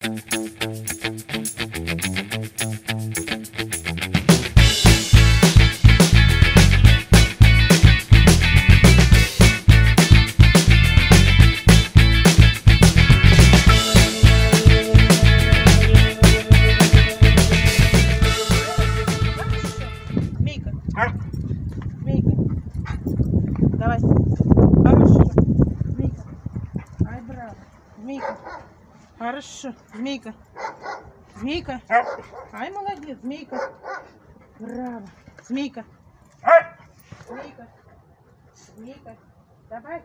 Давай. Хорошо. Змейка. Ай, браво. Змейка. Хорошо. Змейка. Змейка. Ай, молодец, змейка. Браво. Змейка. Змейка. Змейка. Давай.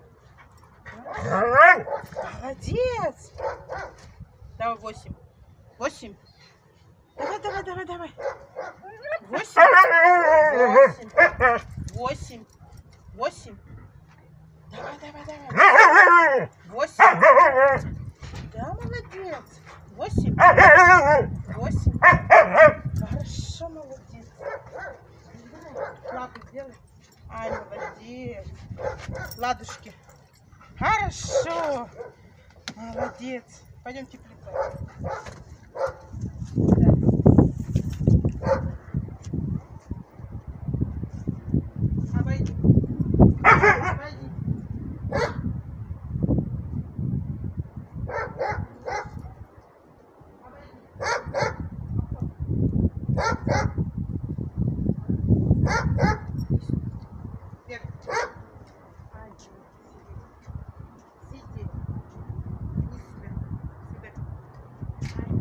Молодец. Давай 8. 8. Давай. 8. 8. 8. Давай. 8. Да, молодец. 8. 8. Хорошо, молодец. Лапы сделай. Ай, молодец. Ладушки. Хорошо. Молодец. Пойдемте плетать. Обойди. Обойди. Сиди.